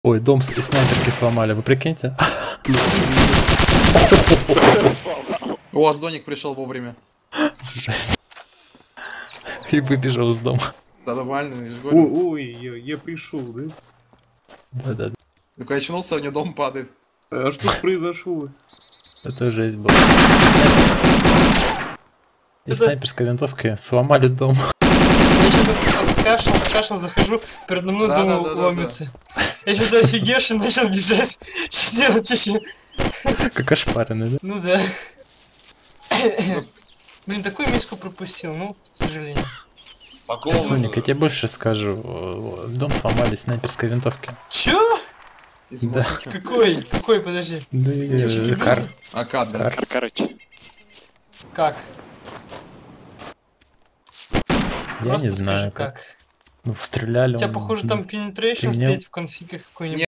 Ой, дом и снайперки сломали, вы прикиньте? У вас доник пришел вовремя. Жесть. И выбежал из дома. Да нормально, я же говорю. Ой, я пришел, да? Да-да-да. Только я очнулся, у него дом падает. А что произошло? Это жесть была. Из снайперской винтовки сломали дом. Я что-то кашлял, захожу, передо мной дом ломится. Я что-то офигевший начал бежать. Что делать еще? Как ошпаренный, да? Ну да. Блин, такую миску пропустил, ну, к сожалению. Тоник, я тебе больше скажу. Дом сломали из снайперской винтовки. Чё? Да. Какой, подожди. Да, кар. Акад, да. Короче. Как? Я Просто не знаю скажи, как. Ну, стреляли. У тебя, он, похоже, там penetration темнел. стоит в конфигах какой-нибудь.